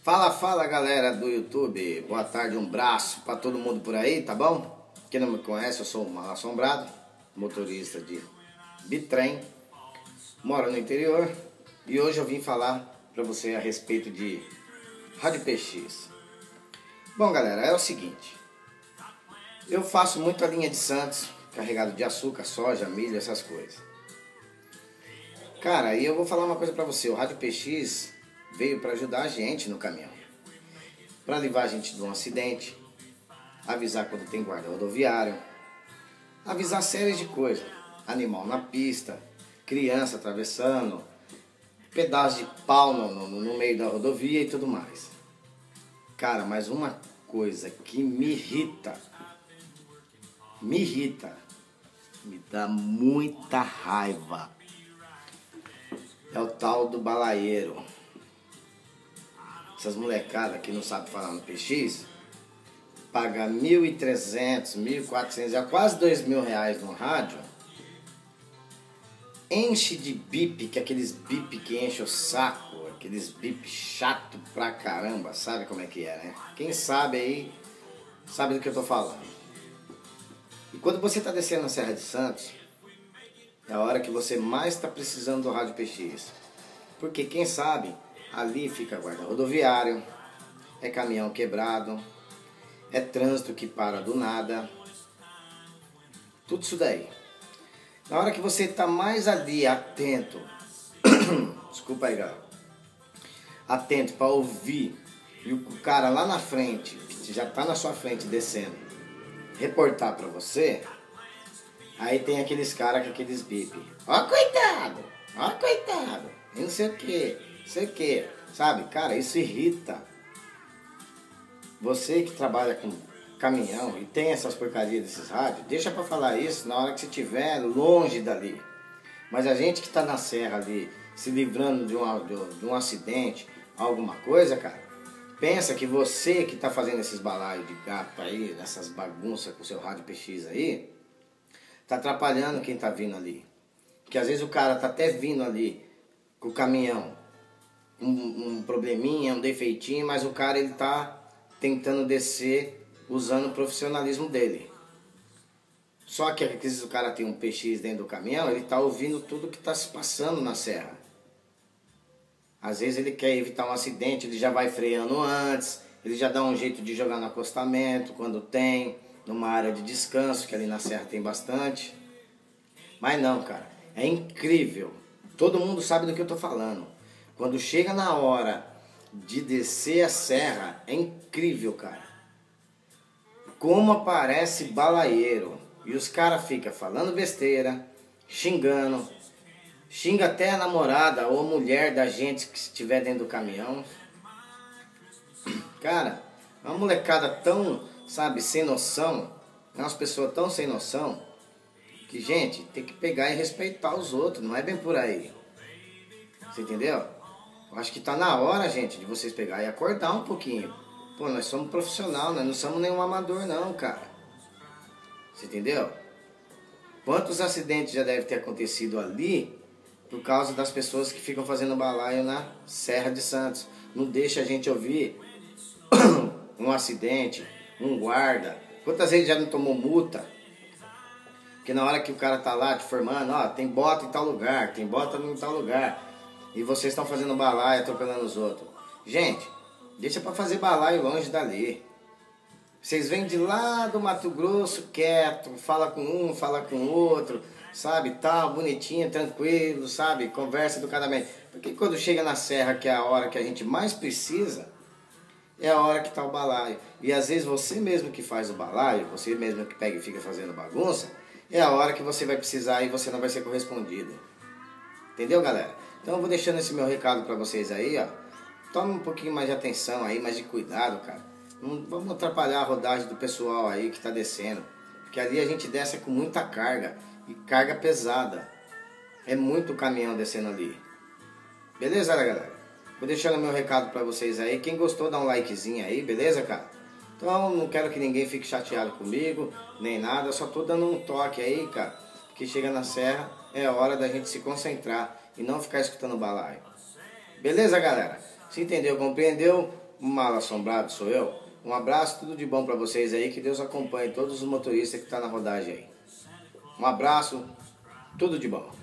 Fala, fala galera do YouTube, boa tarde, um abraço para todo mundo por aí, tá bom? Quem não me conhece, eu sou o Mal Assombrado, motorista de bitrem, moro no interior e hoje eu vim falar para você a respeito de Rádio PX. Bom galera, é o seguinte, eu faço muito a linha de Santos, carregado de açúcar, soja, milho, essas coisas. Cara, e eu vou falar uma coisa para você, o Rádio PX veio para ajudar a gente no caminhão, para livrar a gente de um acidente, avisar quando tem guarda rodoviário, avisar séries de coisas, animal na pista, criança atravessando, pedaço de pau no meio da rodovia e tudo mais. Cara, mas uma coisa que me irrita, me dá muita raiva, é o tal do balaeiro. Essas molecadas que não sabem falar no PX, paga 1.300, 1.400, é quase R$2.000 no rádio, enche de bip, que é aqueles bip que enche o saco, aqueles bip chato pra caramba, sabe como é que é, né? Quem sabe aí, sabe do que eu tô falando. E quando você tá descendo na Serra de Santos, é a hora que você mais tá precisando do rádio PX. Porque quem sabe, ali fica guarda rodoviário, é caminhão quebrado, é trânsito que para do nada, tudo isso daí. Na hora que você está mais ali atento, desculpa aí galera, atento para ouvir, e o cara lá na frente, que já está na sua frente descendo, reportar para você, aí tem aqueles caras com aqueles bip, ó coitado, e não sei o que, sabe? Cara, isso irrita. Você que trabalha com caminhão e tem essas porcarias desses rádios, deixa pra falar isso na hora que você estiver longe dali. Mas a gente que tá na serra ali, se livrando de um acidente, alguma coisa, cara, pensa que você que tá fazendo esses balaios de gato aí, essas bagunças com o seu rádio PX aí, tá atrapalhando quem tá vindo ali. Porque às vezes o cara tá até vindo ali com o caminhão, um probleminha, um defeitinho, mas o cara ele tá tentando descer usando o profissionalismo dele. Só que às vezes o cara tem um PX dentro do caminhão, ele tá ouvindo tudo que tá se passando na serra. Às vezes ele quer evitar um acidente, ele já vai freando antes, ele já dá um jeito de jogar no acostamento quando tem, numa área de descanso, que ali na serra tem bastante. Mas não, cara, é incrível. Todo mundo sabe do que eu tô falando. Quando chega na hora de descer a serra, é incrível, cara. Como aparece balaeiro. E os caras ficam falando besteira, xingando, xinga até a namorada ou a mulher da gente que estiver dentro do caminhão. Cara, é uma molecada tão, sabe, sem noção, é umas pessoas tão sem noção, que, gente, tem que pegar e respeitar os outros, não é bem por aí. Você entendeu? Eu acho que tá na hora, gente, de vocês pegar e acordar um pouquinho. Pô, nós somos profissional, nós não somos nenhum amador não, cara. Você entendeu? Quantos acidentes já devem ter acontecido ali por causa das pessoas que ficam fazendo balaio na Serra de Santos. Não deixa a gente ouvir um acidente, um guarda. Quantas vezes já não tomou multa? Porque na hora que o cara tá lá te formando, ó, tem bota em tal lugar, tem bota em tal lugar, e vocês estão fazendo balaio, atropelando os outros. Gente, deixa pra fazer balaio longe dali. Vocês vêm de lá do Mato Grosso quieto, fala com um, fala com o outro, sabe, tal, bonitinho, tranquilo, sabe, conversa educadamente. Porque quando chega na serra, que é a hora que a gente mais precisa, é a hora que tá o balaio. E às vezes você mesmo que faz o balaio, você mesmo que pega e fica fazendo bagunça, é a hora que você vai precisar e você não vai ser correspondido. Entendeu, galera? Então eu vou deixando esse meu recado pra vocês aí, ó. Tome um pouquinho mais de atenção aí, mais de cuidado, cara. Não vamos atrapalhar a rodagem do pessoal aí que tá descendo. Porque ali a gente desce com muita carga. E carga pesada. É muito caminhão descendo ali. Beleza, galera? Vou deixando meu recado pra vocês aí. Quem gostou, dá um likezinho aí, beleza, cara? Então não quero que ninguém fique chateado comigo, nem nada. Eu só tô dando um toque aí, cara. Porque chega na serra, é hora da gente se concentrar e não ficar escutando balaio. Beleza, galera? Se entendeu, compreendeu? mal assombrado sou eu. Um abraço, tudo de bom para vocês aí, que Deus acompanhe todos os motoristas que estão na rodagem aí. Um abraço, tudo de bom.